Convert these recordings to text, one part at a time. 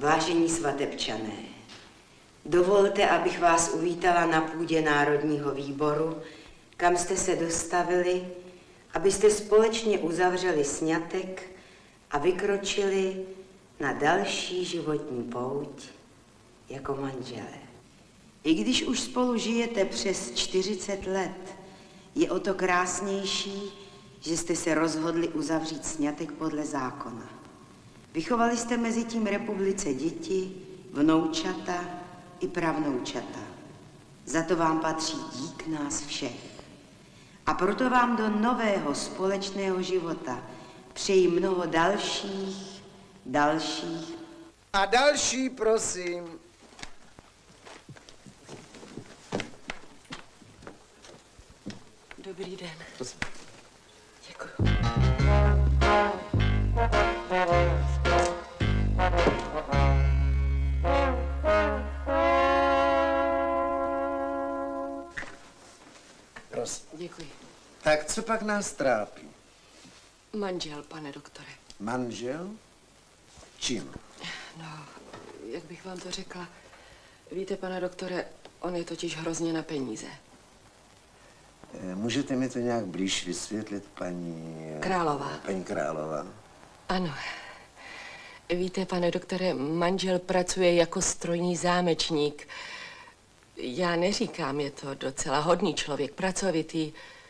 Vážení svatebčané, dovolte, abych vás uvítala na půdě Národního výboru, kam jste se dostavili, abyste společně uzavřeli sňatek a vykročili na další životní pouť jako manželé. I když už spolu žijete přes 40 let, je o to krásnější, že jste se rozhodli uzavřít sňatek podle zákona. Vychovali jste mezi tím republice děti, vnoučata i pravnoučata. Za to vám patří dík nás všech. A proto vám do nového společného života přeji mnoho dalších. A další, prosím. Dobrý den. Prosím. Děkuju. Prosím. Děkuji. Tak co pak nás trápí? Manžel, pane doktore. Manžel? Čím? No, jak bych vám to řekla? Víte, pane doktore, on je totiž hrozně na peníze. Můžete mi to nějak blíž vysvětlit, paní... Králová. Paní Králová. Ano. Víte, pane doktore, manžel pracuje jako strojní zámečník. Já neříkám, je to docela hodný člověk, pracovitý,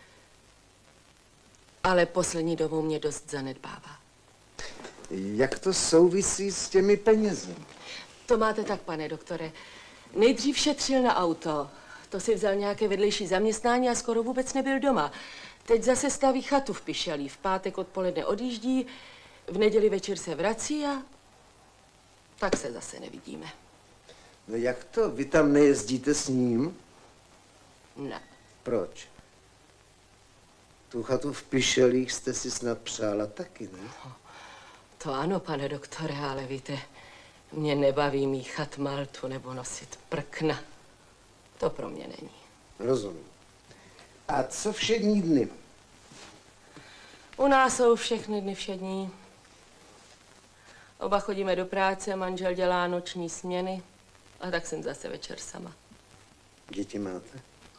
ale poslední dobou mě dost zanedbává. Jak to souvisí s těmi penězi? To máte tak, pane doktore. Nejdřív šetřil na auto. To si vzal nějaké vedlejší zaměstnání a skoro vůbec nebyl doma. Teď zase staví chatu v Pišelí. V pátek odpoledne odjíždí, v neděli večer se vrací a tak se zase nevidíme. No jak to? Vy tam nejezdíte s ním? Ne. Proč? Tu chatu v Pišelích jste si snad přála taky, ne? To ano, pane doktore, ale víte, mě nebaví míchat maltu nebo nosit prkna. To pro mě není. Rozumím. A co všední dny? U nás jsou všechny dny všední. Oba chodíme do práce, manžel dělá noční směny a tak jsem zase večer sama. Děti máte?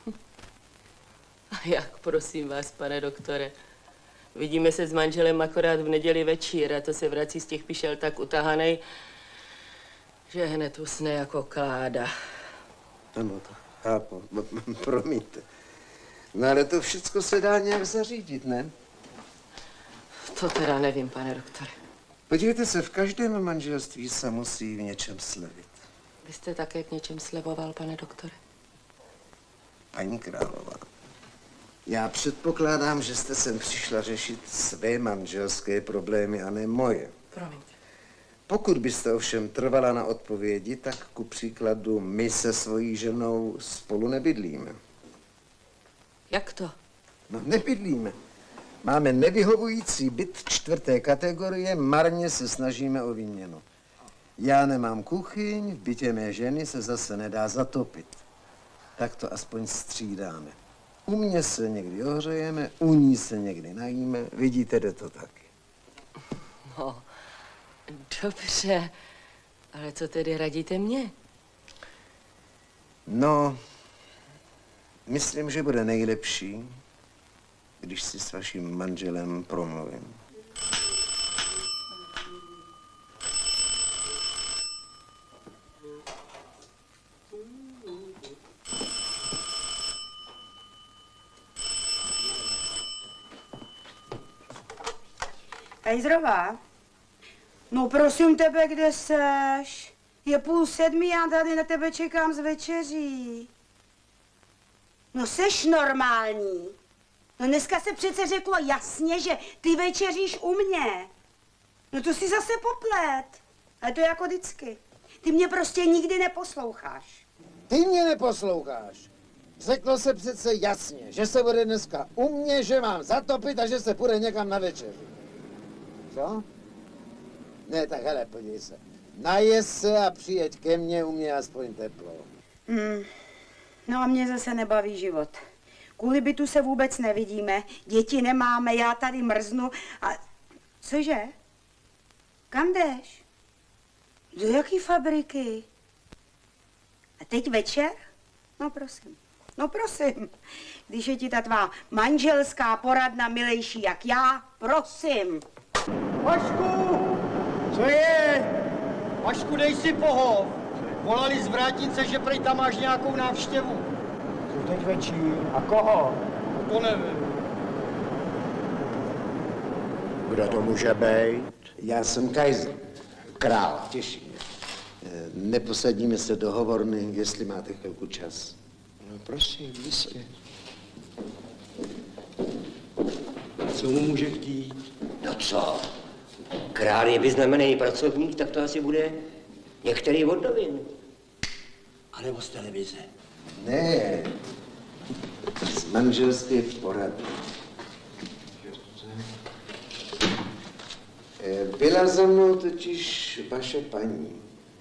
A jak, prosím vás, pane doktore? Vidíme se s manželem akorát v neděli večír a to se vrací z těch Pišel tak utahanej, že hned usne jako kláda. Ano, to chápu. Promiňte. No ale to všecko se dá nějak zařídit, ne? To teda nevím, pane doktore. Podívejte se, v každém manželství se musí v něčem slevit. Vy jste také k něčem slevoval, pane doktore? Paní Králová, já předpokládám, že jste sem přišla řešit své manželské problémy a ne moje. Promiňte. Pokud byste ovšem trvala na odpovědi, tak ku příkladu my se svojí ženou spolu nebydlíme. Jak to? No, nebydlíme. Máme nevyhovující byt 4. kategorie, marně se snažíme o výměnu. Já nemám kuchyň, v bytě mé ženy se zase nedá zatopit. Tak to aspoň střídáme. U mě se někdy ohřejeme, u ní se někdy najíme, vidíte, jde to taky. No, dobře, ale co tedy radíte mně? No, myslím, že bude nejlepší, když si s vaším manželem promluvím. Hejzrová, no prosím tebe, kde seš? Je 6:30, já tady na tebe čekám z večeří. No seš normální. No dneska se přece řeklo jasně, že ty večeříš u mě. No to si zase poplet. Ale to je jako vždycky. Ty mě prostě nikdy neposloucháš. Ty mě neposloucháš. Řeklo se přece jasně, že se bude dneska u mě, že mám zatopit a že se půjde někam na večeři. Co? Ne, tak hele, podívej se. Najez se a přijeď ke mně, u mě aspoň teplo. No a mě zase nebaví život. Kvůli bytu se vůbec nevidíme, děti nemáme, já tady mrznu a... Cože? Kam jdeš? Do jaký fabriky? A teď večer? No prosím. No prosím. Když je ti ta tvá manželská poradna milejší jak já, prosím. Vašku! Co je? Vašku, dej si pohov. Volali z Vrátnice, že prej tam máš nějakou návštěvu. Co teď večír? A koho? No to nevím. Kdo to může být? Já jsem Kaiser, král, těší mě. Neposadíme se do hovorny, jestli máte chvilku čas. No prosím, jistě. Co mu může chtít? No co? Král je vyznamený pracovník, tak to asi bude některý od novin. A nebo z televize. Ne, z manželské porady. Byla za mnou totiž vaše paní.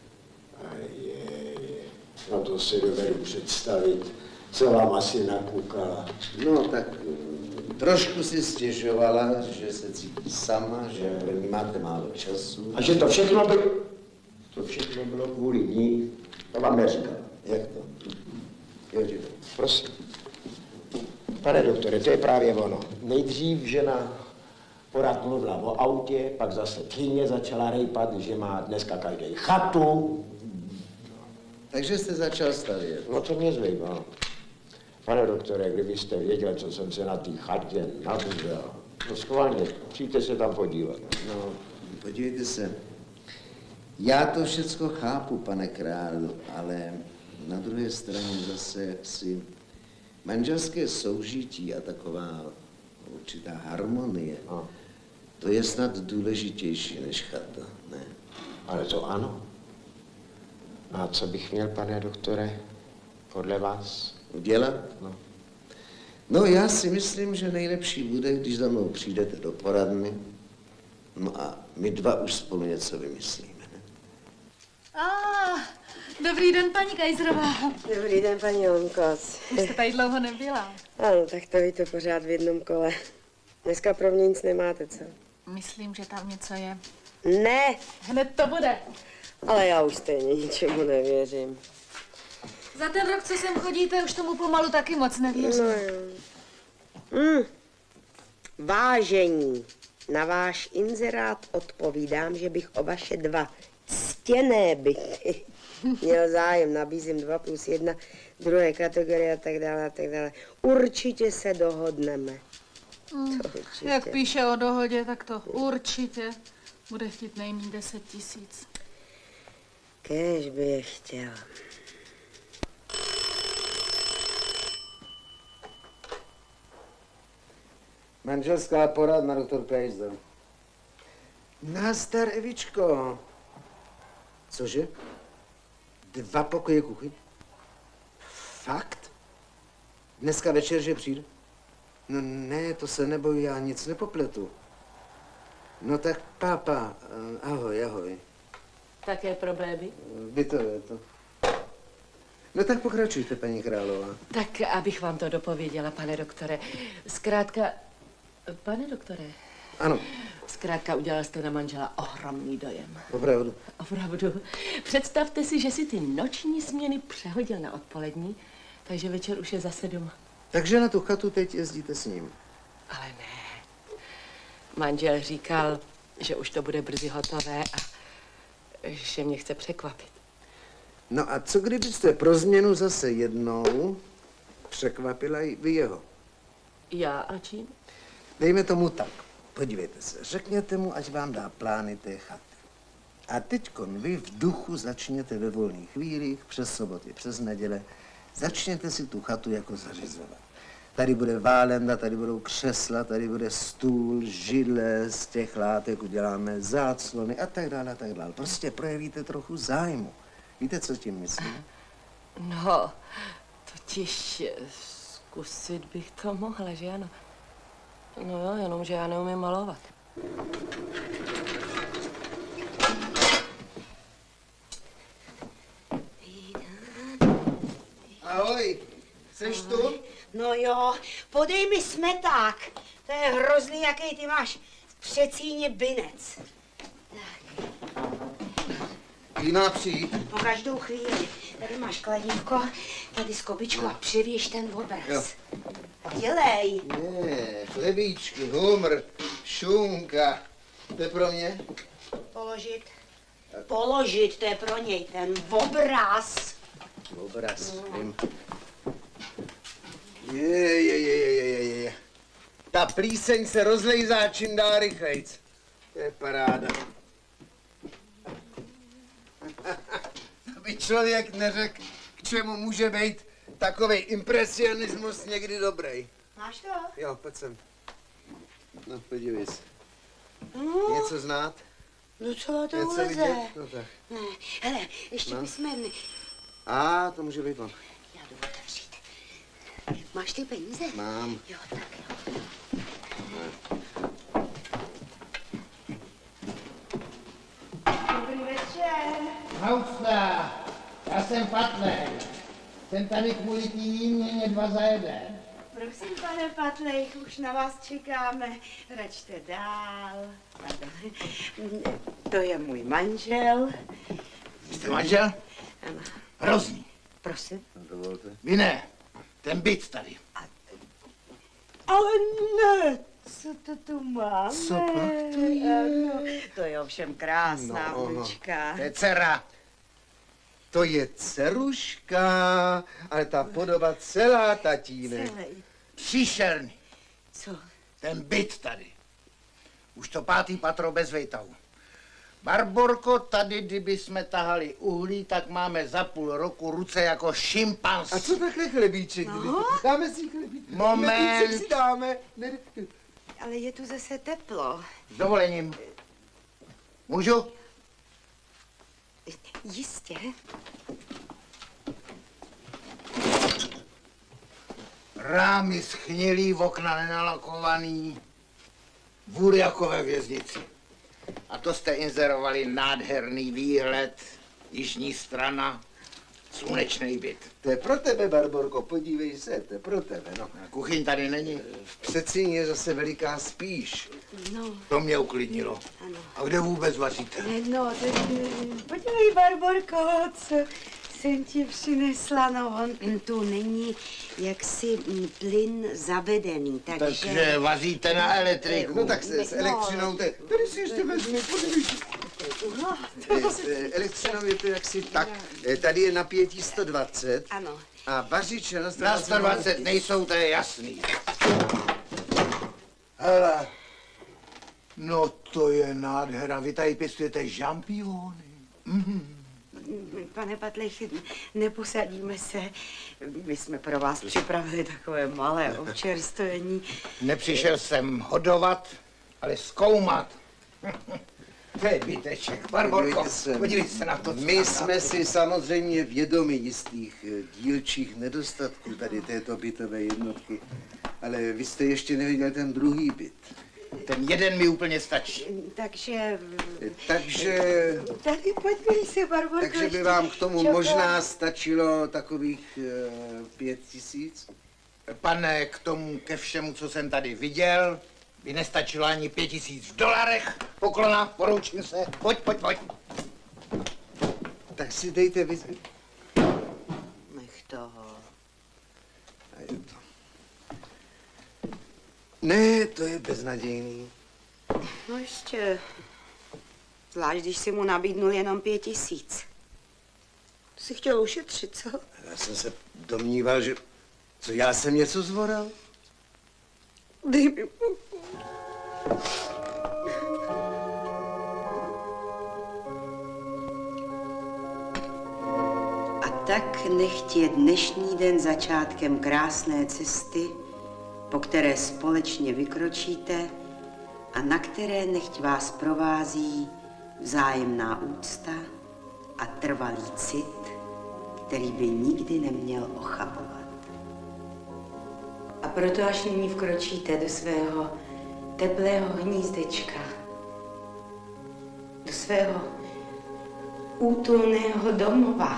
No to si dovedu představit, co vám asi nakoukala. No tak trošku si stěžovala, že se cítí sama, že pro ní máte málo času. A že to všechno bylo kvůli ní, to vám neříkala. Jak to? Jo, že to. Prosím. Pane doktore, to je právě ono. Nejdřív žena pořád mluvila o autě, pak zase tchýně začala rejpat, že má dneska každý chatu. Takže jste začal stavět. No to mě zajímá. Pane doktore, kdybyste věděl, co jsem se na té chatě nabuzel. No schválně, přijďte se tam podívat. No, podívejte se. Já to všecko chápu, pane králu, ale na druhé straně zase jaksi manželské soužití a taková určitá harmonie, to je snad důležitější než chata, ne? Ale to ano. A co bych měl, pane doktore, podle vás? Udělat? No, já si myslím, že nejlepší bude, když za mnou přijdete do poradny, no a my dva už spolu něco vymyslíme, ne? Dobrý den, paní Kaiserová. Dobrý den, paní Onkos. Vy jste tady dlouho nebyla. Ano, tak to víte pořád v jednom kole. Dneska pro mě nic nemáte, co? Myslím, že tam něco je. Ne, Hned to bude. ale já už stejně ničemu nevěřím. Za ten rok, co sem chodíte, už tomu pomalu taky moc nevěřím. No jo. Vážení, na váš inzerát odpovídám, že bych o vaše 2 ctěné byty měl zájem. Nabízím 2+1, druhé kategorie a tak dále, a tak dále. Určitě se dohodneme. To určitě. Jak píše o dohodě, tak to určitě bude chtít nejméně 10 000. Kéž by je chtěl. Manželská poradna, doktor Kaiser. Nazdar, Evičko. Cože? 2 pokoje kuchyň? Fakt? Dneska večer, že přijde? No ne, to se neboj, já nic nepopletu. No tak pápa, ahoj, ahoj. Také problémy? Bytové to. No tak pokračujte, paní králová. Tak, abych vám to dopověděla, pane doktore. Zkrátka, pane doktore. Ano. Zkrátka, udělal jste na manžela ohromný dojem. Opravdu. Opravdu. Představte si, že si ty noční směny přehodil na odpolední, takže večer už je zase doma. Takže na tu chatu teď jezdíte s ním? Ale ne. Manžel říkal, že už to bude brzy hotové a že mě chce překvapit. No a co kdybyste pro změnu zase jednou překvapila i vy jeho? Já a čím? Dejme tomu tak. Podívejte se, řekněte mu, ať vám dá plány té chaty. A teďkon vy v duchu začněte ve volných chvílích, přes soboty, přes neděle, začněte si tu chatu jako zařizovat. Tady bude válenda, tady budou křesla, tady bude stůl, židle, z těch látek uděláme záclony a tak dále, a tak dále. Prostě projevíte trochu zájmu. Víte, co tím myslím? No, totiž zkusit bych to mohla, že ano? No jo, jenomže já neumím malovat. Ahoj, seš tu? No jo, podej mi smeták. To je hrozný, jaký ty máš v přecíně binec. Tak. Kdy má přijít? No každou chvíli. Tady máš kladívko, tady skobičku a přivěš ten obraz. Jo. Dělej. Ne, chlebíčky, humr, šunka. To je pro mě? Položit. Položit, to je pro něj ten obraz. Obraz, vím. Je. Ta plíseň se rozlejzá čím dál rychlejc. To je paráda. Aby člověk neřekl, k čemu může být takový impresionismus někdy dobrý. Máš to? Jo, pojď sem. No, podívej se. Něco znát? No co to Něco uleze? vidět? No tak. Ne, hele, ještě bychom... To může být on. Já jdu otevřít. Máš ty peníze? Mám. Jo, tak jo. Dobrý večer. Hausta, já jsem Patlej. Jsem tady kvůli té výměně 2 za 1. Prosím, pane Patlej, už na vás čekáme. Račte dál. Pardon. To je můj manžel. Jste manžel? Ano. Hrozný. Prosím? Dovolte. Vy ne. Ten byt tady. Ale ne, co to tu máme? Co pak to je? Ano, to je ovšem krásná ulička. To je dcera. To je dceruška, ale ta podoba celá, tatínek. Celý. Příšerný. Co? Ten byt tady. Už to 5. patro bez vejtahu. Barborko, tady, kdyby jsme tahali uhlí, tak máme za půl roku ruce jako šimpanz. A co takhle chlebíček? No? Dáme si chlebíček. Moment. Chlebíček si dáme. Ale je tu zase teplo. S dovolením. Můžu? Jistě. Rámy schnilý, okna nenalakovaný. Vůr jako ve věznici. A to jste inzerovali nádherný výhled, jižní strana, slunečný byt. To je pro tebe, Barborko, podívej se, to je pro tebe, no. A kuchyň tady není. V Předsíni je zase veliká spíš. No, To mě uklidnilo. ano. A kde vůbec vaříte? No, podívej, Barborko, co jsem ti přinesla. No, on tu není jaksi plyn zavedený, Takže vaříte na elektriku. No tak se s elektřinou, tady si ještě vezmi, podívej. No, S elektřinou je to jaksi tak, tady je napětí 120 ano. a vařiče na Na 120 nejsou, to je jasný. Hele, no to je nádhera, vy tady pěstujete žampiony. Pane Patlechy, neposadíme se. My jsme pro vás připravili takové malé občerstvení. Nepřišel jsem hodovat, ale zkoumat. To je byteček. Barborko, podívej se na to. My jsme si samozřejmě vědomi jistých dílčích nedostatků tady této bytové jednotky, ale vy jste ještě neviděl ten druhý byt. Ten jeden mi úplně stačí. Takže tady podívej se, Barborko. Takže by vám k tomu možná stačilo takových 5 000? Pane, k tomu, ke všemu, co jsem tady viděl, by nestačilo ani $5,000. Poklona, poroučím se. Pojď. Tak si dejte vy... Nech toho. Ne, to je beznadějný. No ještě, zvlášť když si mu nabídnul jenom 5 000. Jsi chtěl ušetřit, co? Já jsem se domníval, že... Co, já jsem něco zvoral? Dej mi A tak nechť je dnešní den začátkem krásné cesty, po které společně vykročíte a na které nechť vás provází vzájemná úcta a trvalý cit, který by nikdy neměl ochabovat. A proto až nyní vkročíte do svého teplého hnízdečka, do svého útulného domova,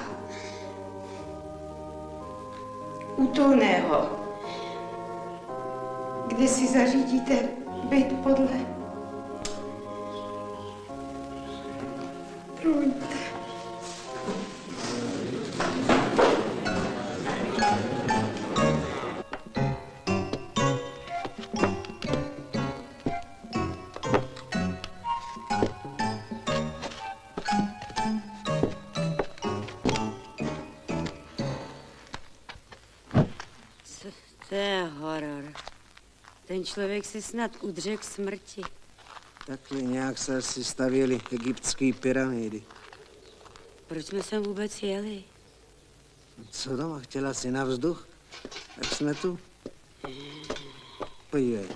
útulného, kde si zařídíte byt podle... Promiňte. To je horor. Ten člověk si snad udře k smrti. Takhle nějak se asi stavěly egyptské pyramidy. Proč jsme sem vůbec jeli? Co doma, chtěla si na vzduch? Tak jsme tu. Podívej.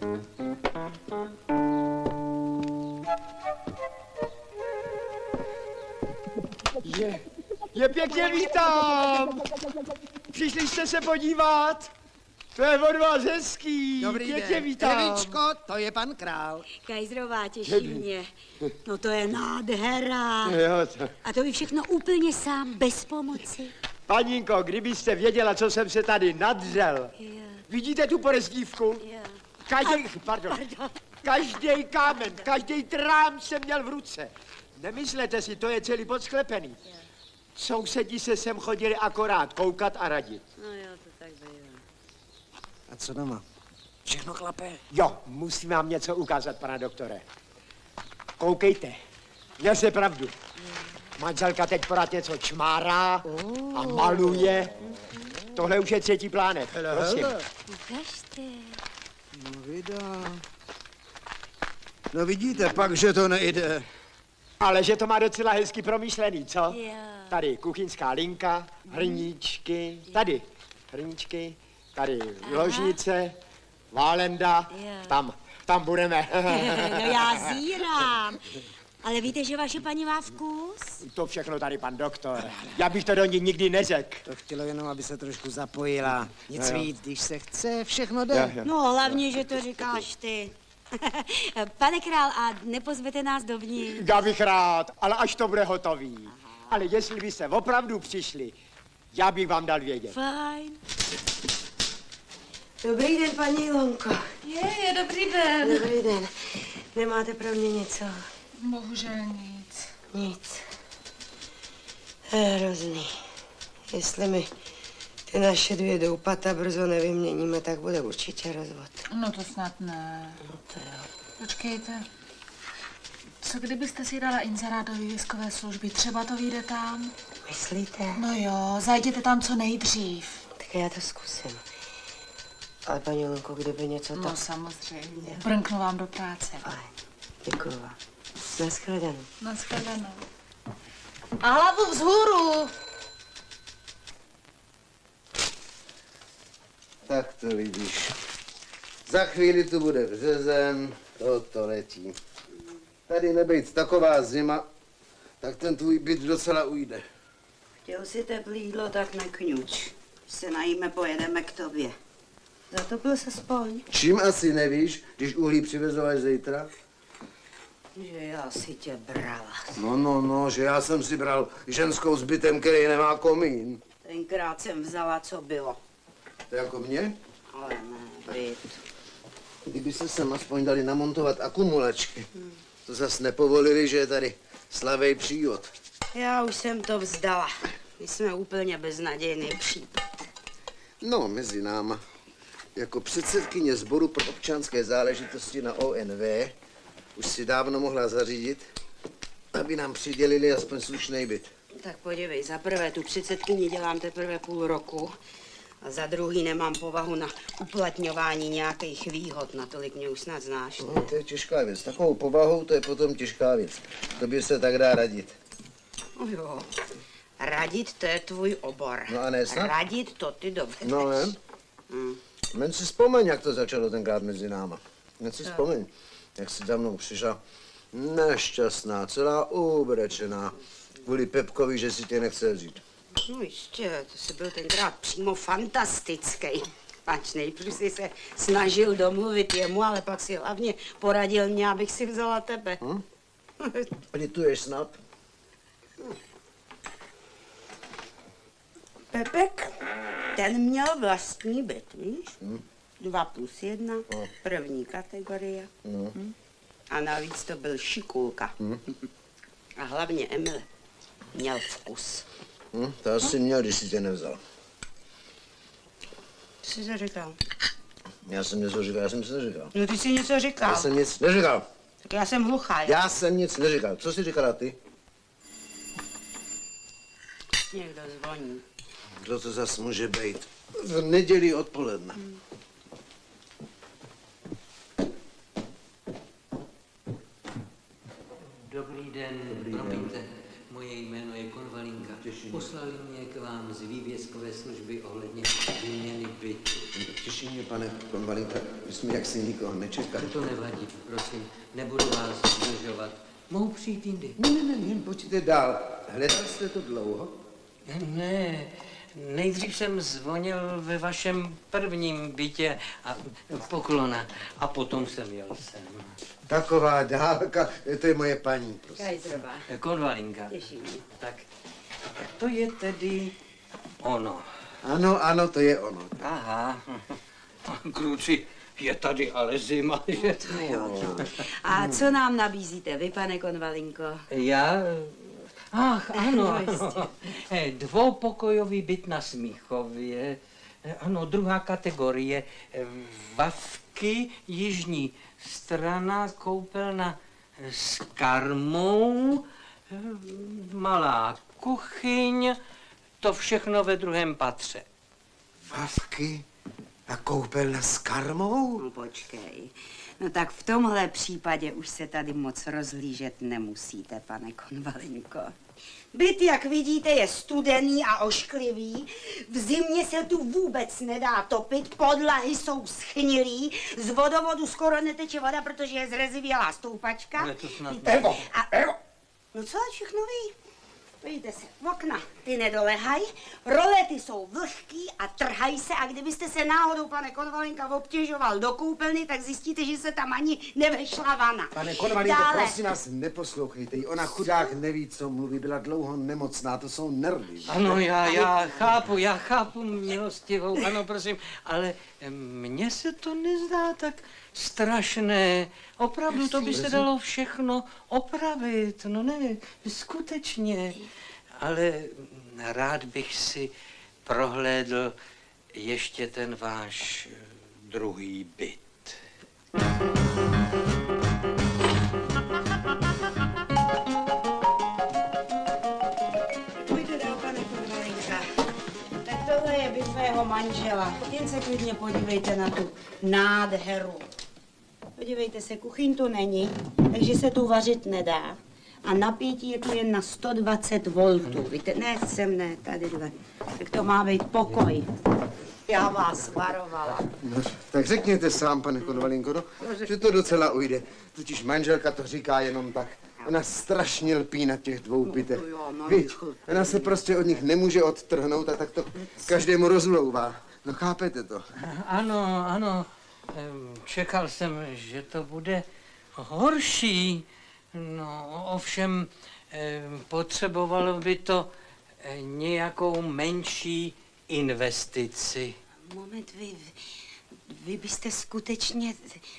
Je pěkně vítám. Přišli jste se podívat? To je od vás hezký. Dobrý pěkně den. vítám. Evičko, to je pan král. Kajzrová, těší mě. No to je nádhera. Jo, to. A to vy všechno úplně sám, bez pomoci. Paninko, kdybyste věděla, co jsem se tady nadřel. Vidíte tu podezdívku? Každý kámen, každý trám jsem měl v ruce. Nemyslete si, to je celý podsklepený. Sousedi se sem chodili akorát koukat a radit. No jo, to tak bývá. A co doma? Všechno klape. Jo, musím vám něco ukázat, pane doktore. Koukejte, měl jste pravdu. Manželka teď pořád něco čmárá a maluje. Tohle už je 3. plánev, prosím. Ukažte. No vydá. No vidíte pak, že to nejde. Ale že to má docela hezky promyšlený, co? Jo. Tady kuchyňská linka, hrníčky, tady hrníčky, tady ložnice, válenda, tam budeme. No já zírám. Ale víte, že vaše paní má vkus? To všechno tady pan doktor. Já bych to do ní nikdy neřekl. To chtělo jenom, aby se trošku zapojila. Nic víc, když se chce, všechno jde. No hlavně, že to říkáš ty. Pane král, a nepozvete nás dovnitř? Já bych rád, ale až to bude hotový. Ale jestli byste opravdu přišli, já bych vám dal vědět. Fajn. Dobrý den, paní Ilonko. Je, dobrý den. Dobrý den. Nemáte pro mě něco? Bohužel nic. Nic. To je hrozný. Jestli mi ty naše 2 doupata brzo nevyměníme, tak bude určitě rozvod. No to snad ne. No to jo. Počkejte. Co kdybyste si dala inzerát do vývězkové služby? Třeba to vyjde tam? Myslíte? No jo, zajděte tam co nejdřív. Tak já to zkusím. Ale paní Ilonko, kdyby něco No tak... samozřejmě. Brnknu vám do práce. Fajn. Děkuju vám. Naschledanou. Naschledanou. A hlavu vzhůru. Tak to vidíš. Za chvíli tu bude březen, to letí. Tady nebejt taková zima, tak ten tvůj byt docela ujde. Chtěl si teplý jídlo, tak nekňuč. Se najíme, pojedeme k tobě. Zatopil se aspoň. Čím asi nevíš, když uhlí přivezu až zítra? Že já si tě brala. No, že já jsem si bral ženskou s bytem, který nemá komín. Tenkrát jsem vzala, co bylo. To jako mě? Ale ne, byt. Kdyby se sem aspoň dali namontovat akumulačky. To zas nepovolili, že je tady slavej přívod. Já už jsem to vzdala. My jsme úplně beznadějný případ. No, mezi náma. Jako předsedkyně sboru pro občanské záležitosti na ONV už si dávno mohla zařídit, aby nám přidělili aspoň slušný byt. Tak podívej, za prvé tu předsedkyni dělám teprve půl roku a za druhý nemám povahu na uplatňování nějakých výhod, natolik mě už snad znáš. No, to je těžká věc. Takovou povahou to je potom těžká věc. Tobě se tak dá radit. No jo, radit to je tvůj obor. No a ne snad? Radit to ty dovedeš. No ne? Men si vzpomeň, jak to začalo tenkrát mezi náma. Men si vzpomeň, jak jsi za mnou přišla nešťastná, celá ubrečená, kvůli Pepkovi, že si tě nechce vzít. No jistě, to jsi byl tenkrát přímo fantastický. Pač nejprve si se snažil domluvit jemu, ale pak si hlavně poradil mě, abych si vzala tebe. Lituješ snad? Pepek, ten měl vlastní byt, víš? 2+1, první kategorie. A navíc to byl šikulka. A hlavně Emil měl vkus. To asi měl, když si tě nevzal. Co jsi to říkal? Já jsem něco říkal, já jsem nic neříkal. No ty jsi něco říkal. Já jsem nic neříkal. Tak já jsem hluchá. Já jsem nic neříkal. Co jsi říkala ty? Někdo zvoní. Kdo to zas může být? V neděli odpoledne. Dobrý den, promiňte. Moje jméno je Konvalinka. Poslali mě k vám z vývězkové služby ohledně výměny bytu. Těší mě, pane Konvalinka, že jsme jaksi nikoho nečekali. To nevadí, prosím, nebudu vás zdržovat. Mohu přijít jindy? Ne, pojďte dál. Hledal jste to dlouho? Ne, nejdřív jsem zvonil ve vašem prvním bytě a poklona a potom jsem jel sem. Taková dálka, to je moje paní, prosím. Kajzrová. Konvalinka. Těší mě. Tak to je tedy ono. Ano, to je ono. Aha. Kluci, je tady ale zima, že? A co nám nabízíte vy, pane Konvalinko? Já? Ach, ano. Dvoupokojový byt na Smíchově. Ano, druhá kategorie. Vavky, jižní strana, koupelna s karmou, malá kuchyň, to všechno ve druhém patře. Vavky a koupelna s karmou? No, počkej. No tak v tomhle případě už se tady moc rozhlížet nemusíte, pane Konvalinko. Byt, jak vidíte, je studený a ošklivý. V zimě se tu vůbec nedá topit, podlahy jsou schnilý, z vodovodu skoro neteče voda, protože je zrezivělá stoupačka. Ale to snad... Evo! No co, všechno ví? Podívejte se, okna ty nedolehaj, rolety jsou vlhký a trhají se a kdybyste se náhodou, pane Konvalinka, obtěžoval do koupelny, tak zjistíte, že se tam ani nevešla vana. Pane Konvalinko, Dále. prosím vás, neposlouchejte ji. Ona chudák neví, co mluví, byla dlouho nemocná, to jsou nervy. Ano, já chápu, milostivou, ano, prosím, ale mně se to nezdá tak strašné. Opravdu to by se dalo všechno opravit, no ne, skutečně. Ale rád bych si prohlédl ještě ten váš druhý byt. Pojďte dál, pane Konvalinka. Tak tohle je byt mého manžela. Jen se klidně podívejte na tu nádheru. Podívejte se, kuchyň tu není, takže se tu vařit nedá. A napětí je tu jen na 120 voltů. Víte, ne, sem ne, tadyhle. Tak to má být pokoj. Já vás varovala. No, tak řekněte sám, pane Konvalinko, no, že to docela ujde. Totiž manželka to říká jenom tak. Ona strašně lpí na těch dvou bytech. Víš, ona se prostě od nich nemůže odtrhnout a tak to každému rozlouvá. No chápete to? Ano. Čekal jsem, že to bude horší. No, ovšem potřebovalo by to nějakou menší investici. Moment, vy byste skutečně...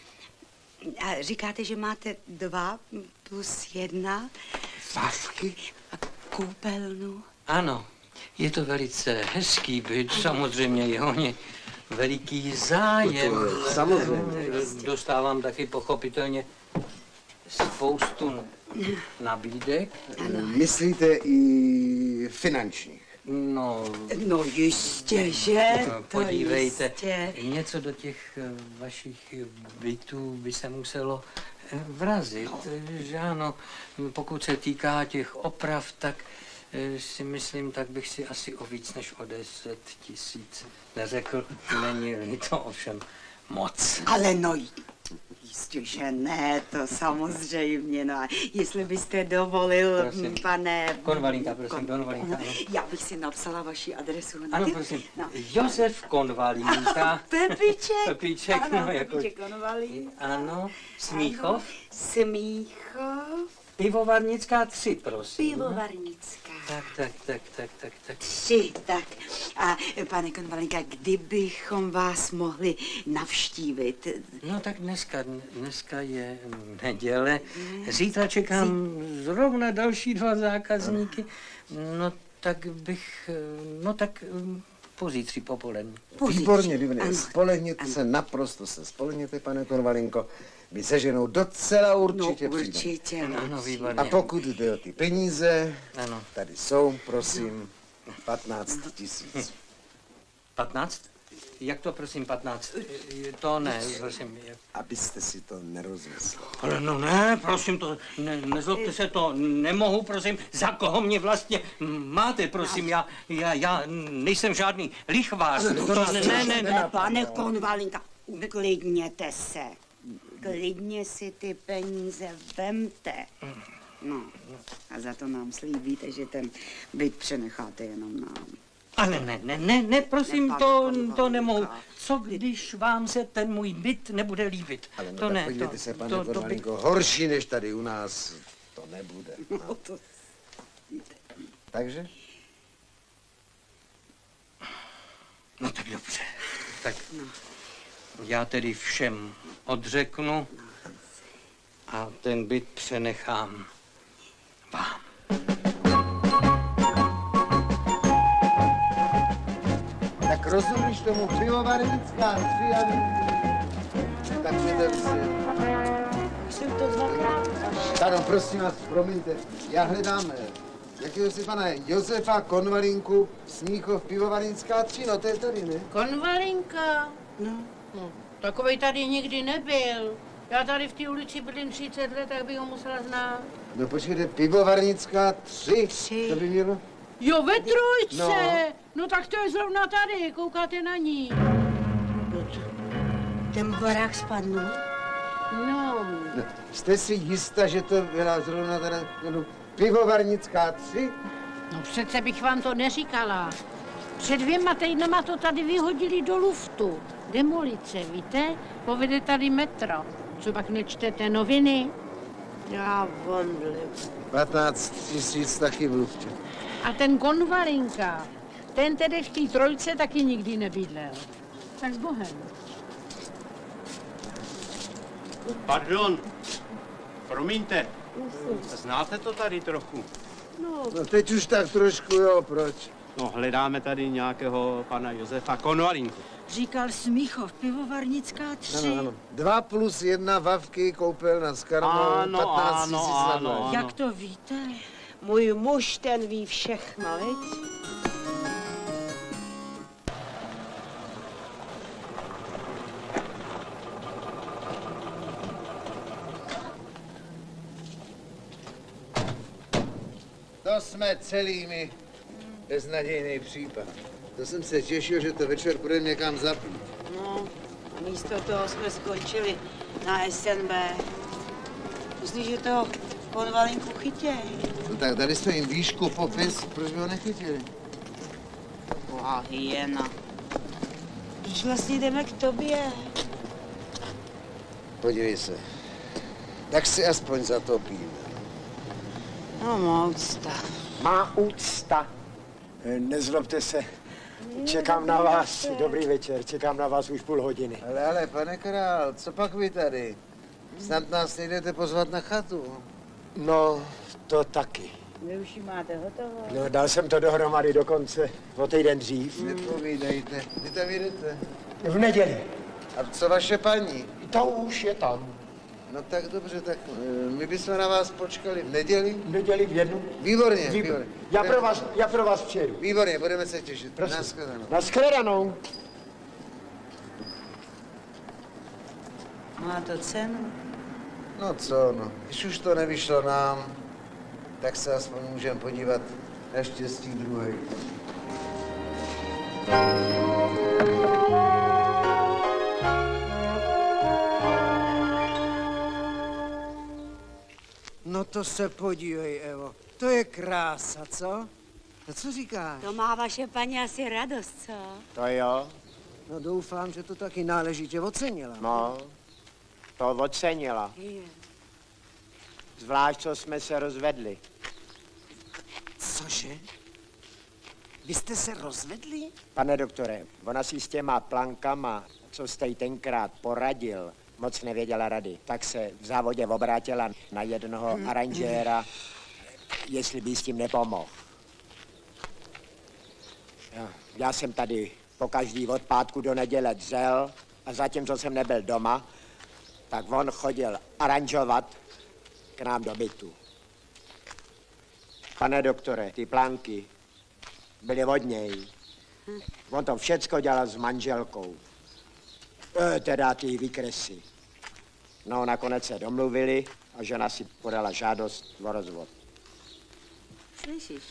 A říkáte, že máte 2 + 1? Vavky? A koupelnu? Ano, je to velice hezký byt, samozřejmě je o ně veliký zájem. Samozřejmě. Dostávám taky pochopitelně spoustu nabídek. Myslíte i finančních? No jistě, že? Podívejte, jistě. něco do těch vašich bytů by se muselo vrazit, že ano. Pokud se týká těch oprav, tak si myslím, tak bych si asi o víc než o 10 000 neřekl. Není to ovšem moc. Ale no, jistě, že ne, to samozřejmě, no a jestli byste dovolil, prosím. pane... Konvalinka, prosím, Konvalinka, ano. Já bych si napsala vaši adresu. Ano, prosím, Josef Konvalinka. Pepíček, ano, no, jako... Pepíček Konvalín. Ano, Smíchov. Smíchov. Pivovarnická 3, prosím. Pivovarnická. Tak. 3, tak. A pane Konvalinka, kdybychom vás mohli navštívit? No tak dneska je neděle. Zítra čekám zrovna další 2 zákazníky. No tak pozítří popoledne. Výborně. Spolehněte se, naprosto se spolehněte, pane Konvalinko. My se ženou docela určitě přijdeme. Ano, výborně. A pokud jde o ty peníze, ano. tady jsou, prosím, 15 000. 15? Jak to, prosím, 15? To ne, prosím. Abyste si to nerozmyslel. Ale no ne, prosím, to nezlobte se, to nemohu, prosím. Za koho mě vlastně máte, prosím, já nejsem žádný lichvář. Ne, pane Konvalinka, uklidněte se. Klidně si ty peníze vemte. No, a za to nám slíbíte, že ten byt přenecháte jenom nám. Ale ne, prosím, to nemohu. Co když vám se ten můj byt nebude líbit? Ale no to tak ne, podívejte se, pane Konvalinko, horší než tady u nás to nebude. No. Takže? No tak dobře. Tak já tedy všem odřeknu a ten byt přenechám vám. Tak rozumíš tomu pivovarnická triada? Tak mě to Jsem to dvakrát. Ano, prosím vás, promiňte, já hledám jakého si pana Josefa Konvalinku, Smíchov, pivovarnická 3, no to je tady, ne? Konvalinka? No. Takovej tady nikdy nebyl. Já tady v té ulici bydlím 30 let, tak bych ho musela znát. No počkejte, pivovarnická 3, to by mělo? Jo, ve Trojce. No. No tak to je zrovna tady, koukáte na ní. Ten barák spadnul? No. Jste si jistá, že to byla zrovna tady pivovarnická 3? No přece bych vám to neříkala. Před 2 týdnama to tady vyhodili do luftu. Demolice, víte? Povede tady metro. Co pak nečtete noviny? Já vondli. 15 000 taky v luftě. A ten Konvalinka, ten tedy v té Trojce taky nikdy nebydlel. Tak s Bohem. Pardon, promiňte, znáte to tady trochu? No teď už tak trošku, jo, proč? No, hledáme tady nějakého pana Josefa Konvalinku. Říkal Smíchov, pivovarnická 3. Ano. 2 + 1 Vavky, koupelna s karmou, 15 000 na dveře. Jak to víte? Můj muž, ten ví všechno, viď? To jsme celými beznadějný případ. To jsem se těšil, že to večer půjdeme někam zapít. No, a místo toho jsme skončili na SNB. Myslíš, že to Konvalinku chytěj? No tak dali jsme jim výšku popis, proč by ho nechytili? Boha hyena. Proč vlastně jdeme k tobě? Podívej se, tak si aspoň zatopíme. No, má úcta. Má úcta. Nezlobte se. Čekám na vás. Dobrý večer. Čekám na vás už půl hodiny. Ale, pane král, co pak vy tady? Snad nás nejdete pozvat na chatu. No, to taky. Vy už ji máte hotovo? No, dal jsem to dohromady dokonce o týden dřív. Nepovídejte. Kdy tam jdete? V neděli. A co vaše paní? To už je tam. No tak dobře, tak my bychom na vás počkali v neděli. V neděli v 1. Výborně. Já pro vás přijedu. Výborně, budeme se těšit. Prosím. Naschledanou. Naschledanou. Má to cenu? No co, no. Když už to nevyšlo nám, tak se aspoň můžeme podívat na štěstí druhej. No to se podívej, Evo. To je krása, co? No co říkáš? To má vaše paní asi radost, co? To jo. No doufám, že to taky náležitě ocenila. No, to ocenila. Zvlášť, co jsme se rozvedli. Cože? Vy jste se rozvedli? Pane doktore, ona si s těma plankama, co jste jí tenkrát poradil, moc nevěděla rady. Tak se v závodě obrátila na jednoho aranžéra, jestli by s tím nepomohl. Já jsem tady po každý od pátku do neděle dřel a zatímco jsem nebyl doma, tak on chodil aranžovat k nám do bytu. Pane doktore, ty plánky byly od něj. On to všecko dělal s manželkou. Teda ty výkresy. No, nakonec se domluvili a žena si podala žádost o rozvod. Slyšíš?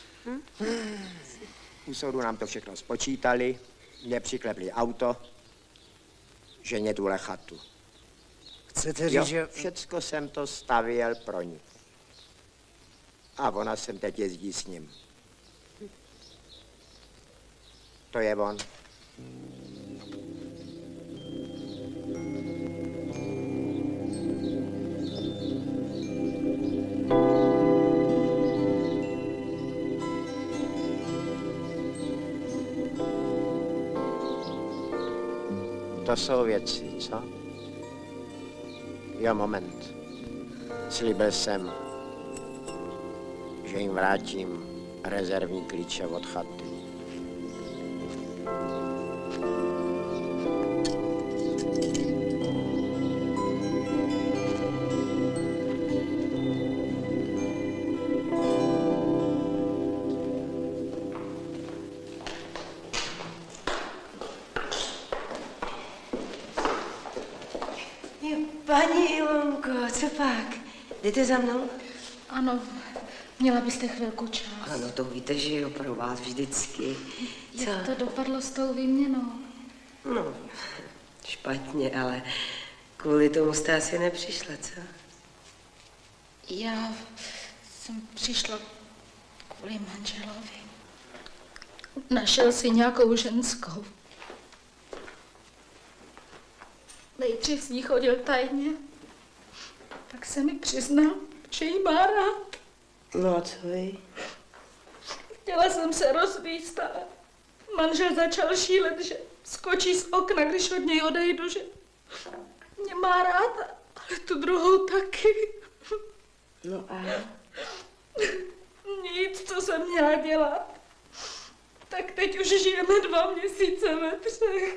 U soudu nám to všechno spočítali, mě přiklepli auto, ženě tuhle chatu. Chcete říct, že... Všecko jsem to stavěl pro ní. A ona sem teď jezdí s ním. To je on. To jsou věci, co? Jo, moment. Slíbil jsem, že jim vrátím rezervní klíče od chaty. Paní Ilonko, co pak? Jdete za mnou? Ano, měla byste chvilku čas. Ano, to víte, že jo, pro vás vždycky. Co? Jak to dopadlo s tou výměnou? No, špatně, ale kvůli tomu jste asi nepřišla, co? Já jsem přišla kvůli manželovi. Našel si nějakou ženskou. Nejdřív s ní chodil tajně, pak se mi přiznal, že jí má rád. No a co vy? Chtěla jsem se rozvíct, ale manžel začal šílet, že skočí z okna, když od něj odejdu, že mě má rád, ale tu druhou taky. No a? Nic, co jsem měla dělat. Tak teď už žijeme 2 měsíce ve 3.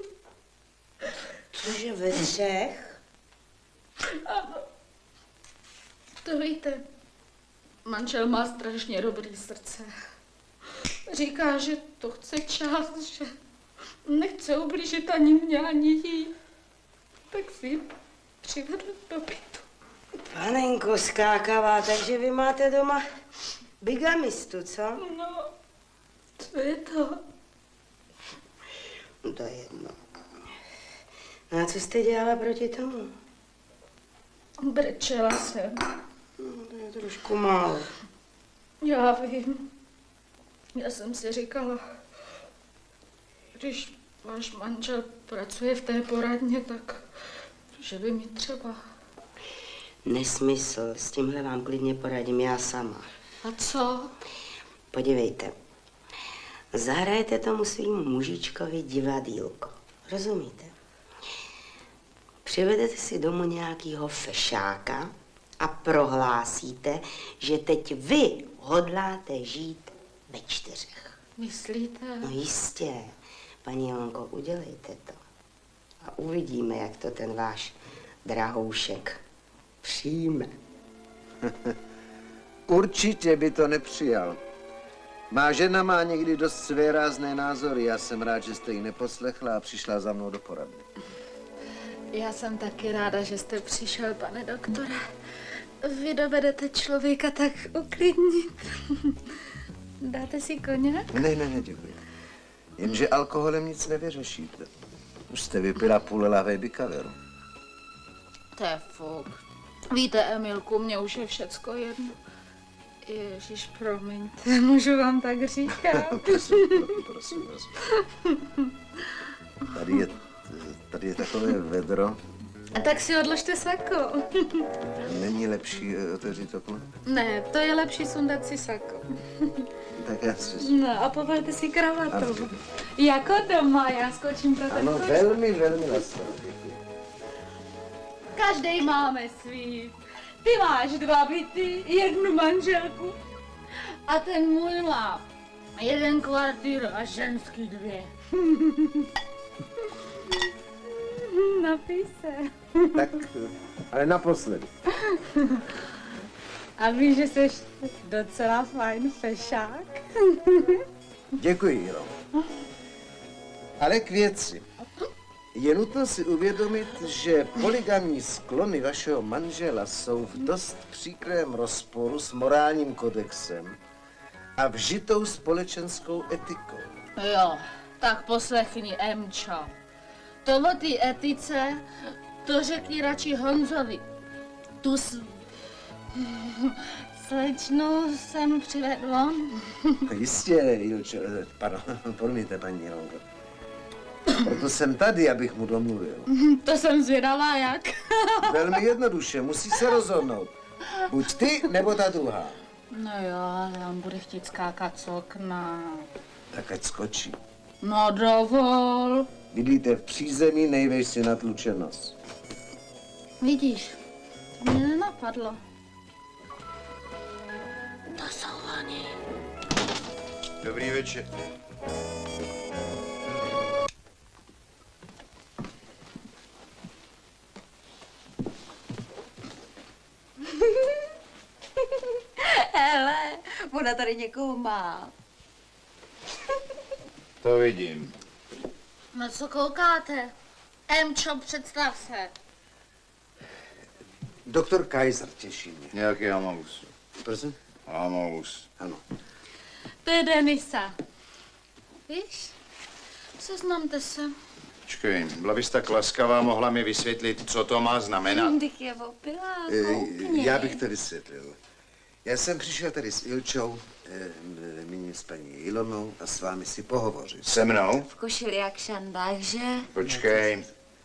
Cože ve 3? Ano. To víte, manžel má strašně dobrý srdce. Říká, že to chce čas, že nechce ublížit ani mě, ani jí. Tak si ji přivedl do bytu. Panenko skákavá, takže vy máte doma bigamistu, co? No, co je to? No to je jedno. No a co jste dělala proti tomu? Brečela jsem. No, to je trošku málo. Já vím. Já jsem si říkala, když váš manžel pracuje v té poradně, tak že by mi třeba... Nesmysl, s tímhle vám klidně poradím já sama. A co? Podívejte, zahrajete tomu svým mužičkovi divadýlko, rozumíte? Přivedete si domů nějakýho fešáka a prohlásíte, že teď vy hodláte žít ve 4. Myslíte? No jistě. Paní Ilonko, udělejte to. A uvidíme, jak to ten váš drahoušek přijme. Určitě by to nepřijal. Má žena má někdy dost svérázné názory. Já jsem rád, že jste ji neposlechla a přišla za mnou do poradny. Já jsem taky ráda, že jste přišel, pane doktore. Vy dovedete člověka tak uklidnit. Dáte si koněk? Ne, děkuji. Jenže alkoholem nic nevyřešíte. Už jste vypila půl lahve bikaveru. To je fuk. Víte, Emilku, mně už je všecko jedno. Ježiš, promiňte, můžu vám tak říkat? prosím. Tady je takové vedro. A tak si odložte sako. Není lepší otevřít okno? Ne, to je lepší sundat si sako. Tak já si... No a povedete si kravatu. Jako doma, já skočím pro ten Ano, kočku. velmi laskavě. Každej máme svý. Ty máš 2 byty, 1 manželku. A ten můj má 1 kvartír a ženský 2. Napij se. Tak, ale naposledy. A víš, že jsi docela fajn fešák? Děkuji, Jiro. Ale k věci. Je nutno si uvědomit, že polygamní sklony vašeho manžela jsou v dost příkrém rozporu s morálním kodexem a vžitou společenskou etikou. Jo, tak poslechni, Emčo. To o té etice, to řekni radši Honzovi. Tu slečnu jsem přivedl on. Jistě, Ilčo, pardon, promiňte, paní Ilonko. Proto jsem tady, abych mu domluvil. To jsem zvědavá, jak? Velmi jednoduše, musí se rozhodnout. Buď ty, nebo ta druhá. No jo, ale on bude chtít skákat z okna. Tak ať skočí. No dovol. Bydlíte v přízemí, nejvejš si natluče nos. Vidíš, mě nenapadlo. To jsou oni. Dobrý večer. Hele, ona tady někoho má. To vidím. No co koukáte? Emčo, představ se. Doktor Kaiser, těší mě. Nějaký Amaus. Prosím? Amaus. Ano. To je Denisa. Víš, seznamte se. Počkej, byla bys tak laskavá, mohla mi vysvětlit, co to má znamenat? Dych je opilá, Já bych to vysvětlil. Já jsem přišel tady s Ilčou, nyní s paní Ilonou a s vámi si pohovořit. Se mnou? v košili jak šandách, že? Počkej.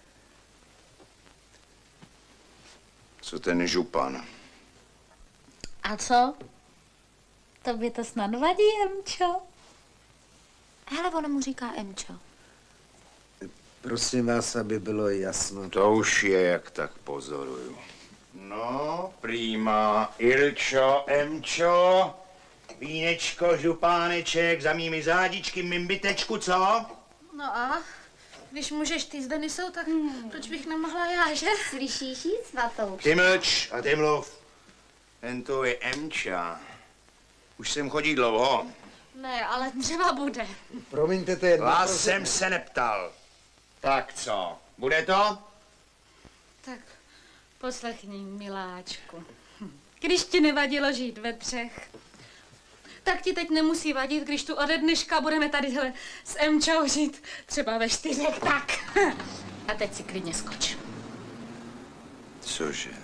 Co ten župan? A co? Tobě to snad vadí, Emčo? Hele, ona mu říká Emčo. Prosím vás, aby bylo jasno. To už je, jak tak pozoruju. No, prýma, Ilčo, Emčo, vínečko, župáneček, za mými zádičky, mým bytečku, co? No a když můžeš ty s Denisou, tak proč bych nemohla já, že? Slyšíš jí, svatou? Ty mlč a ty mluv. Ten to je Emča. Už sem chodí dlouho. Ne, ale třeba bude. Promiňte, to je... Vás jsem se neptal. Tak co, bude to? Tak poslechni, miláčku. Když ti nevadilo žít ve třech, tak ti teď nemusí vadit, když tu ode dneška budeme tady s Emčou žít třeba ve 4, tak. A teď si klidně skoč. Cože?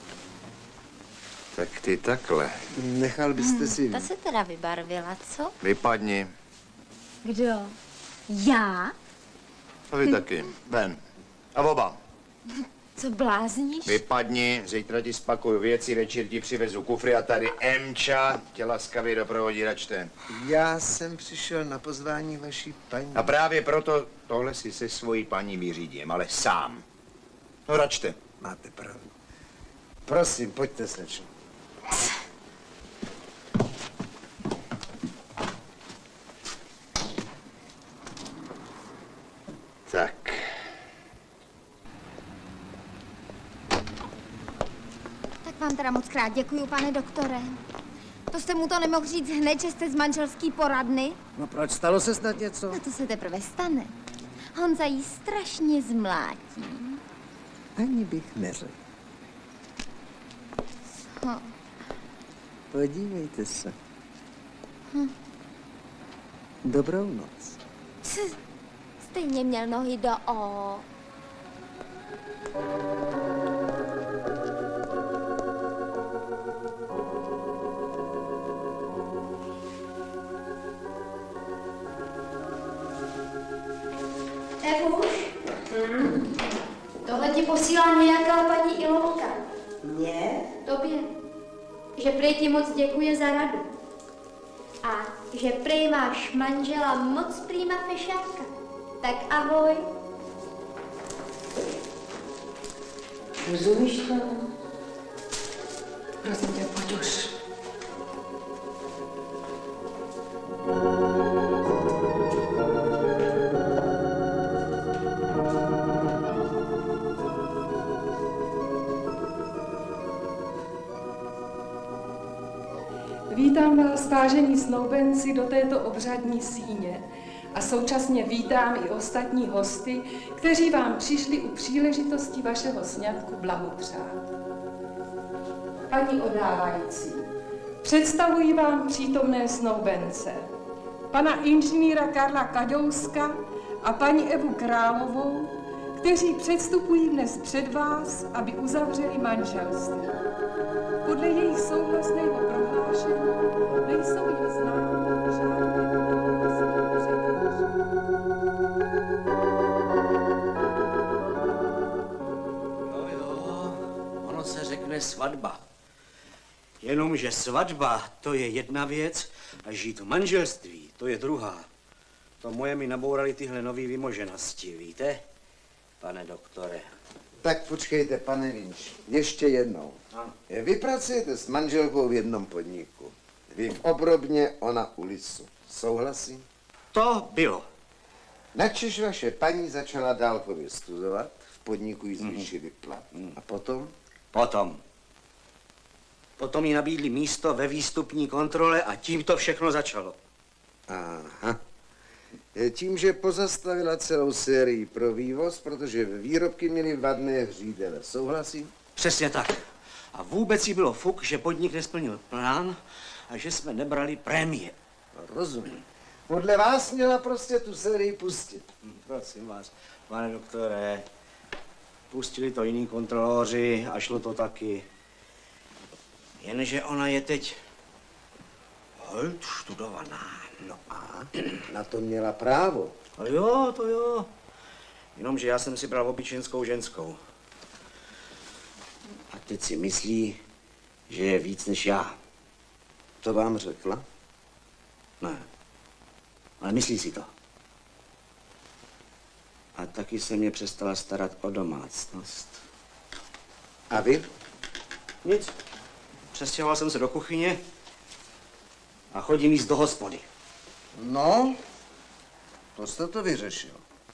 Tak ty takhle. Nechal byste si... Ta se teda vybarvila, co? Vypadni. Kdo? Já? A vy taky. Ven. A oba. Co blázníš? Vypadni, zítra ti spakuju věci, večer ti přivezu kufry a tady Emča tě laskavě doprovodí, račte. Já jsem přišel na pozvání vaší paní. A právě proto tohle si se svojí paní vyřídím, ale sám. No račte. Máte pravdu. Prosím, pojďte, slečno. Tak. Tak vám teda moc krát děkuju, pane doktore. To jste mu to nemohl říct hned, že jste z manželský poradny? No proč, stalo se snad něco? No to se teprve stane. Honza jí strašně zmlátí. Ani bych neřekl. Podívejte se. Dobrou noc. Stejně měl nohy do O. Evuš, tohle ti posílá nějaká paní Ilonka. Mně? Tobě. Že prej ti moc děkuje za radu. A že prej máš manžela moc prýma fešáka. Tak ahoj. Rozumíš to? Prosím tě, pojď už. Vítám vás, vážení snoubenci, do této obřadní síně A současně vítám i ostatní hosty, kteří vám přišli u příležitosti vašeho sňatku blahopřát. Paní oddávající, představuji vám přítomné snoubence. Pana inženýra Karla Kadouska a paní Evu Královou, kteří předstupují dnes před vás, aby uzavřeli manželství. Podle jejich souhlasného prohlášení nejsou jim známy žádné No jo, ono se řekne svatba. Jenomže svatba, to je jedna věc a žít v manželství, to je druhá. To moje mi nabourali tyhle nový vymoženosti, víte, pane doktore? Tak počkejte, pane Vinč, ještě jednou. Ano. Vy pracujete s manželkou v jednom podniku. Vy v Obrobně, ona u Lisu. Souhlasím? To bylo. Načež vaše paní začala dálkově studovat, v podniku jí zvýšili plat. A potom? Potom jí nabídli místo ve výstupní kontrole a tím to všechno začalo. Aha. Tím, že pozastavila celou sérii pro vývoz, protože výrobky měly vadné hřídele. Souhlasím? Přesně tak. A vůbec jí bylo fuk, že podnik nesplnil plán a že jsme nebrali prémie. Rozumím. Podle vás měla prostě tu sérii pustit. Prosím vás, pane doktore, pustili to jiní kontroloři a šlo to taky. Jenže ona je teď holt študovaná. No a na to měla právo. No jo, to jo. Jenomže já jsem si bral obyčejnskou ženskou. A teď si myslí, že je víc než já. To vám řekla? Ne, ale myslí si to. A taky se mě přestala starat o domácnost. A vy? Nic. Přestěhoval jsem se do kuchyně a chodím jíst do hospody. No, to jste to vyřešil.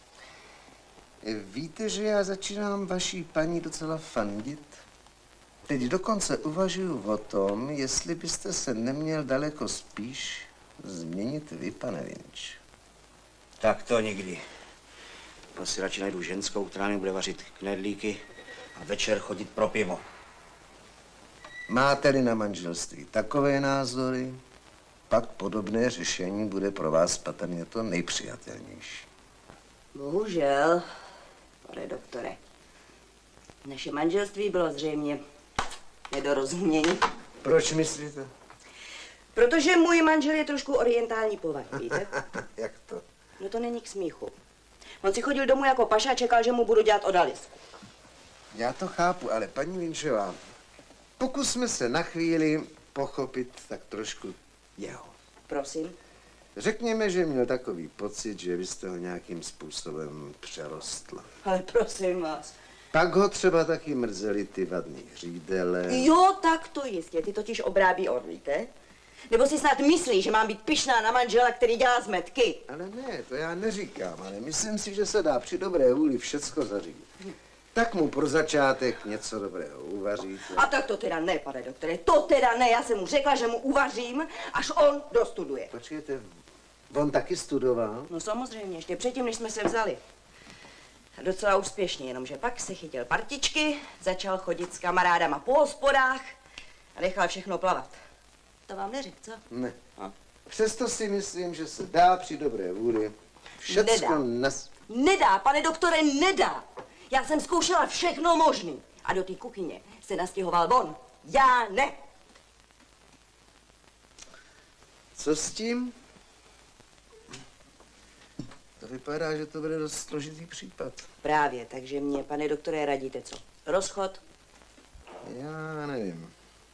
Víte, že já začínám vaší paní docela fandit? Teď dokonce uvažuju o tom, jestli byste se neměl daleko spíš změnit vy, pane Vinč. Tak to nikdy. Já si radši najdu ženskou, která mi bude vařit knedlíky a večer chodit pro pivo. Máte-li na manželství takové názory, pak podobné řešení bude pro vás patrně to nejpřijatelnější. Bohužel, pane doktore, naše manželství bylo zřejmě nedorozumění. Proč myslíte? Protože můj manžel je trošku orientální povahy, víte? Jak to? No to není k smíchu. On si chodil domů jako paša a čekal, že mu budu dělat odalisku. Já to chápu, ale paní Vinčová, pokusme se na chvíli pochopit tak trošku jeho. Prosím? Řekněme, že měl takový pocit, že vy jste ho nějakým způsobem přerostla. Ale prosím vás. Pak ho třeba taky mrzeli ty vadný hřídele. Jo, tak to jistě. Ty totiž obrábí orlíte. Nebo si snad myslí, že mám být pyšná na manžela, který dělá zmetky? Ale ne, to já neříkám, ale myslím si, že se dá při dobré vůli všecko zařídit. Tak mu pro začátek něco dobrého uvaříte. A tak to teda ne, pane doktore, to teda ne. Já jsem mu řekla, že mu uvařím, až on dostuduje. Počkejte, on taky studoval? No samozřejmě, ještě předtím, než jsme se vzali. A docela úspěšně, jenomže pak se chytil partičky, začal chodit s kamarádama po hospodách a nechal všechno plavat. To vám neřekl, co? Ne. Přesto si myslím, že se dá při dobré vůli všecko Nedá, pane doktore, nedá. Já jsem zkoušela všechno možný. A do té kuchyně se nastěhoval on. Já ne. Co s tím? To vypadá, že to bude dost složitý případ. Právě, takže mě, pane doktore, radíte co? Rozchod? Já nevím.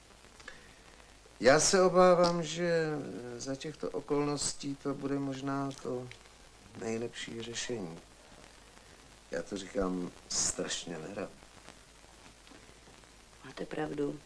Já se obávám, že za těchto okolností to bude možná to nejlepší řešení. Já to říkám strašně nerad. Máte pravdu.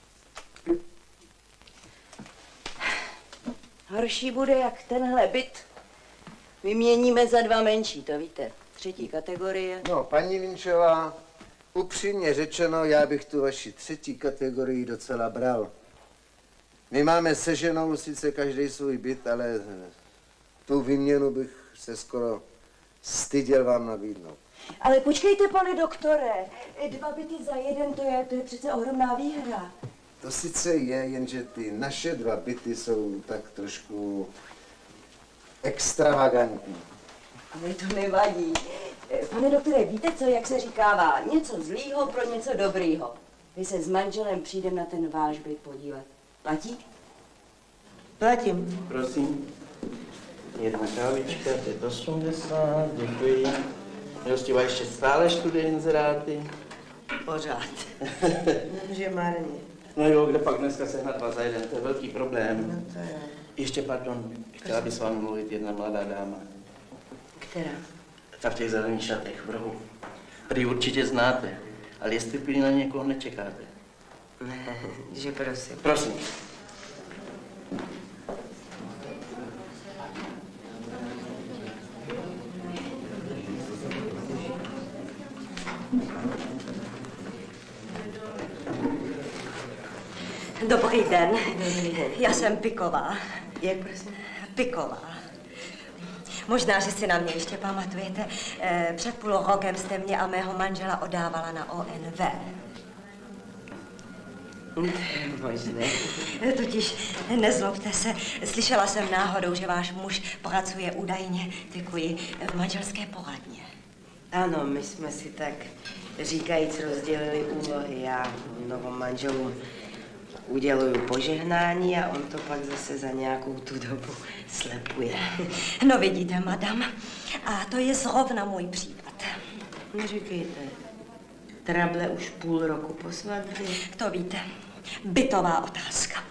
Horší bude, jak tenhle byt vyměníme za 2 menší, to víte. 3. kategorie. No, paní Vinčová, upřímně řečeno, já bych tu vaši 3. kategorii docela bral. My máme se ženou sice každý svůj byt, ale tu výměnu bych se skoro styděl vám nabídnout. Ale počkejte, pane doktore, 2 byty za jeden, to je přece ohromná výhra. To sice je, jenže ty naše 2 byty jsou tak trošku extravagantní. Ale to nevadí. Pane doktore, víte co, jak se říkává, něco zlýho pro něco dobrýho. Vy se s manželem přijdem na ten váš byt podívat. Platí? Platím. Prosím. 1 kávička, 5,80, děkuji. Milostivá, ještě stále študuje inzeráty? Pořád. Že marně. No jo, kde pak dneska sehnat 2 za 1, to je velký problém. No to jo. Ještě, pardon, chtěla by s vámi mluvit jedna mladá dáma. Která? Ta v těch zelených šatech v rohu. Prý určitě znáte, ale jestli prý na někoho nečekáte. Ne, že prosím. Prosím. Dobrý den. Já jsem Piková. Jak prosím? Piková. Možná, že si na mě ještě pamatujete. Před půl rokem jste mě a mého manžela odávala na ONV. Možné. Totiž nezlobte se, slyšela jsem náhodou, že váš muž pracuje údajně, děkuji, v manželské poradně. Ano, my jsme si tak říkajíc rozdělili úlohy. Já novomanželům uděluju požehnání a on to pak zase za nějakou tu dobu slepuje. No vidíte, madam, a to je zrovna můj případ. Neříkejte, trable už půl roku po svatbě. To víte, bytová otázka.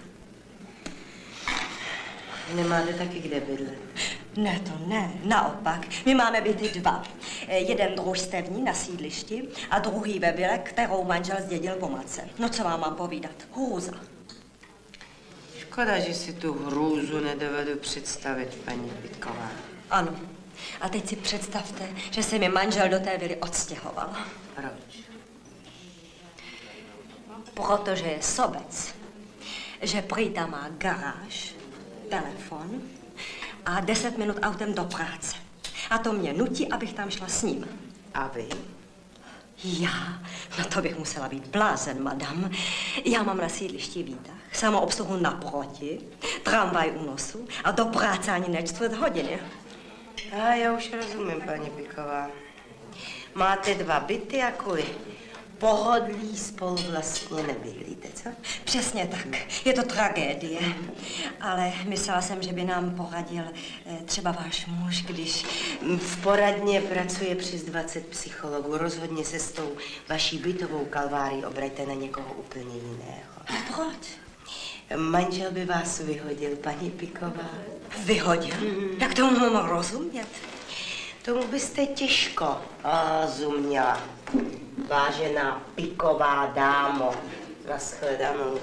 Nemáte taky kde bydlet? Ne, to ne, naopak. My máme byty 2. Jeden družstevní na sídlišti a druhý ve vile, kterou manžel zdědil po matce. No co vám mám povídat? Hrůza. Škoda, že si tu hrůzu nedovedu představit, paní Pitková. Ano. A teď si představte, že se mi manžel do té vily odstěhoval. Proč? Protože je sobec. Že prý tam má garáž, telefon a 10 minut autem do práce. A to mě nutí, abych tam šla s ním. A vy? Já? No to bych musela být blázen, madam. Já mám na sídlišti výtah, samoobsluhu naproti, tramvaj u nosu a do práce ani ne 4 hodiny. A já už rozumím, paní Piková. Máte 2 byty a kvůli pohodlí spolu vlastně nebydlíte, co? Přesně tak. Je to tragédie. Ale myslela jsem, že by nám poradil třeba váš muž, když... V poradně pracuje přes 20 psychologů. Rozhodně se s tou vaší bytovou kalvárií obraťte na někoho úplně jiného. A proč? Manžel by vás vyhodil, paní Piková. Vyhodil? Jak tomu mám rozumět? Tomu byste těžko rozuměla, vážená Piková dámo. Nashledanou.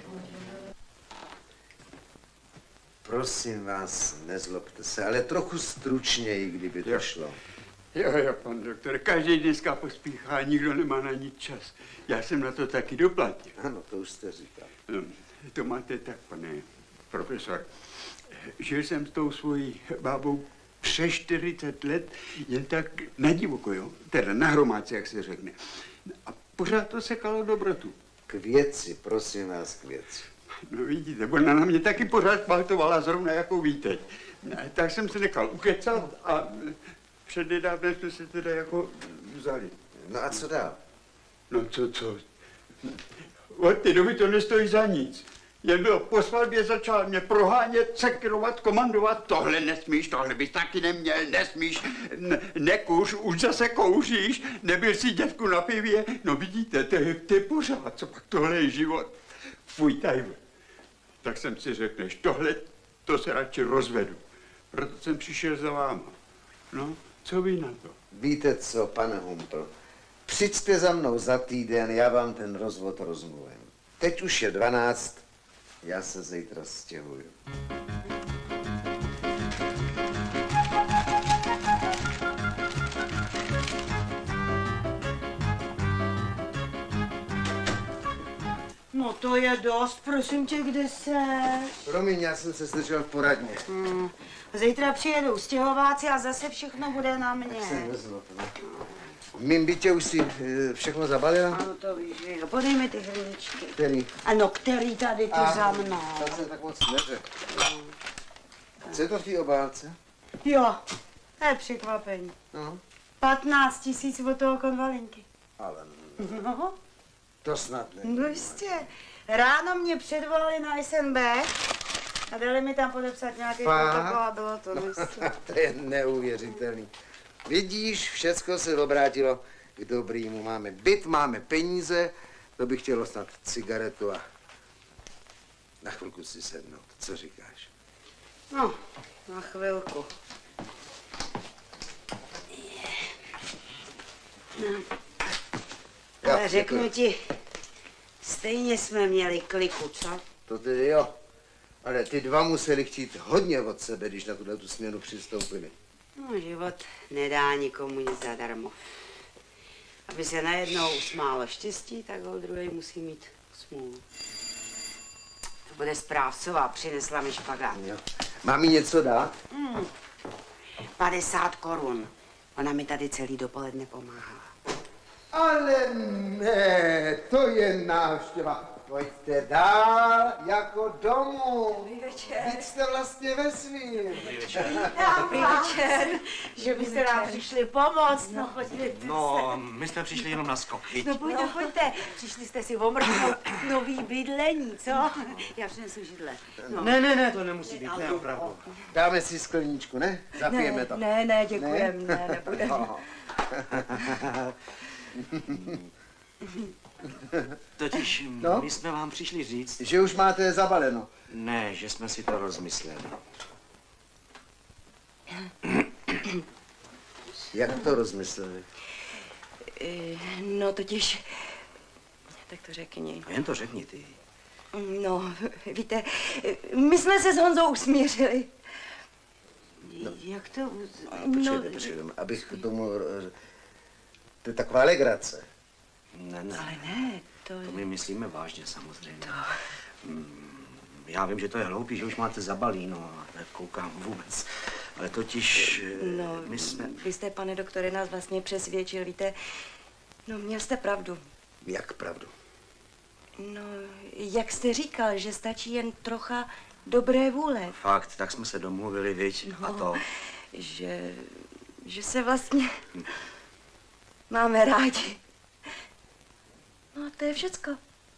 Prosím vás, nezlobte se, ale trochu stručněji, kdyby to šlo. Jo, pan doktor, každý dneska pospíchá, nikdo nemá na nic čas. Já jsem na to taky doplatil. Ano, to už jste říkal. To máte tak, pane profesor. Žil jsem s tou svojí bábou přes 40 let, jen tak na divoko, jo? Teda na hromádce, jak se řekne. A pořád to sekalo dobrotu. K věci, prosím vás, k věci. No vidíte, ona na mě taky pořád kvaltovala zrovna jako ví teď. Tak jsem se nechal ukecat a přednedávnem jsme se teda jako vzali. No a co dál? No co? Od té doby to nestojí za nic. Jen byl po svatbě začal mě prohánět, sekirovat, komandovat. Tohle nesmíš, tohle bys taky neměl, nesmíš, nekuř, už zase kouříš, nebyl si dětku na pivě. No vidíte, to je pořád, co pak tohle je život. Fuj, tajme. Tak jsem si řekl, než tohle, to se radši rozvedu. Proto jsem přišel za váma. No, co vy na to? Víte co, pane Humpl, přijďte za mnou za týden, já vám ten rozvod rozmluvím. Teď už je 12, já se zítra stěhuju. No to je dost, prosím tě, kde seš? Promiň, já jsem se zdržel v poradně. Zítra přijedou stěhováci a zase všechno bude na mě. Tak se nezlob, ne? V mým bytě už si všechno zabalila? Ano, to víš, jo. Podej mi ty hrničky. Který? Ano, který tady tu za mnou. To se tak moc neřekl. Co je to v té obálce? Jo, to je překvapení. No. 15 000 od toho konvalinky. Ale No, to snad ne. no jistě. Ráno mě předvolali na SNB a dali mi tam podepsat nějaký protokol a bylo to jistě. To je neuvěřitelný. Vidíš, všecko se obrátilo k dobrýmu. Máme byt, máme peníze, to bych chtělo snad cigaretu a na chvilku si sednout. Co říkáš? No, na chvilku. No. Ale řeknu ti, stejně jsme měli kliku, co? To tedy jo. Ale ty dva museli chtít hodně od sebe, když na tu směnu přistoupili. No, život nedá nikomu nic zadarmo. Aby se najednou usmálo štěstí, tak ho druhý musí mít smůlu. To bude správcová, přinesla mi špagát. Jo. Mám jí něco dát? 50 korun. Ona mi tady celý dopoledne pomáhala. Ale ne, to je návštěva. Pojďte dál, jako domů. Dobrý večer. Teď jste vlastně ve svým. Dobrý večer. Dobrý večer. Že byste nám přišli pomoct, no podívejte se. No, my jsme přišli jenom na skok, viď? No pojďte, přišli jste si omrknout nový bydlení, co? Já přinesu židle. No. Ne, to nemusí být, ne, opravdu. Dáme si skleničku, ne? Zapijeme to. Ne, děkujem, ne, nebudeme. No. Totiž my jsme vám přišli říct... Že už máte zabaleno. Ne, že jsme si to rozmysleli. Jak to rozmysleli? No totiž... Tak to řekni. Jen to řekni ty. No, víte, my jsme se s Honzou usmířili. No. Jak to... Počkejte, abych k tomu... To je taková legrace. Ne. Ale ne, to my myslíme vážně, samozřejmě. Já vím, že to je hloupý, že už máte zabalíno, ale koukám vůbec. Ale totiž my jsme... Vy jste, pane doktore, nás vlastně přesvědčil, víte, no měl jste pravdu. Jak pravdu? No, jak jste říkal, že stačí jen trocha dobré vůle. Fakt, tak jsme se domluvili, viď? No, a to? Že se vlastně máme rádi. No, to je všecko.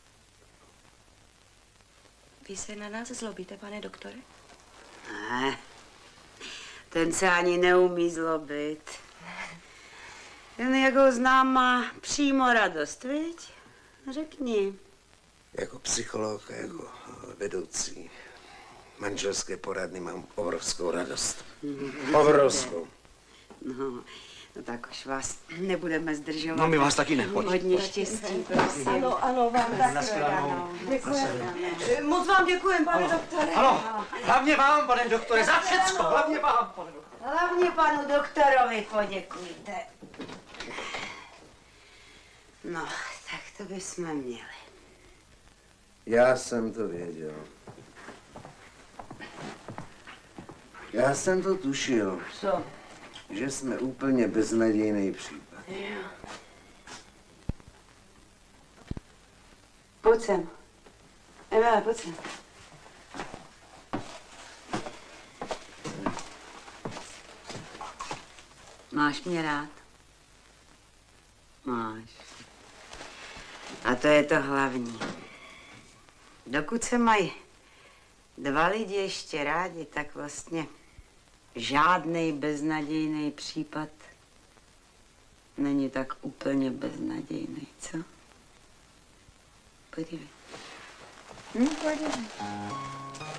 Vy se na nás zlobíte, pane doktore? Ne, ten se ani neumí zlobit. Jen jak ho znám, má přímo radost, viď? Řekni. Jako psycholog, jako vedoucí manželské poradny mám obrovskou radost. Obrovskou. No tak už vás nebudeme zdržovat. No my vás taky ne, pojď. Hodně štěstí, prosím. Ano, vám taky. Děkujeme. Moc vám děkujem, pane doktore. Ano, hlavně vám, pane doktore, za všecko, hlavně vám, pane doktore. Hlavně panu doktorovi poděkujte. No, tak to bychom měli. Já jsem to věděl. Já jsem to tušil. Co? Že jsme úplně beznadějný případ. Jo. Pojď sem. Emile, pojď sem. Máš mě rád? Máš. A to je to hlavní. Dokud se mají dva lidi ještě rádi, tak vlastně žádnej beznadějný případ není tak úplně beznadějný, co? Podívej. Podívej.